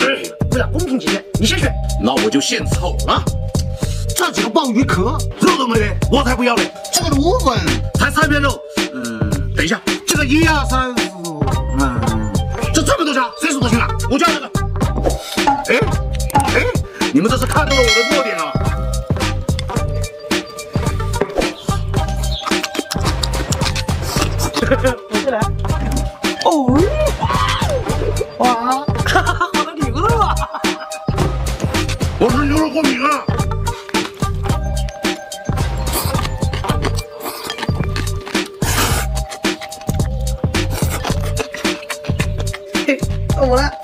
为了公平起见，你先选。 那我就献丑了。 这几个鲍鱼壳， 肉都没得，我才不要嘞！ 这个芦粉才3片肉。等一下， 这个1、2、3、4， 这么多家，谁数得清啊？我就要这个。你们这是看到了我的弱点了。 我先来。哦，哇，好的牛肉啊！ 我是牛肉过敏啊。 嘿，我来。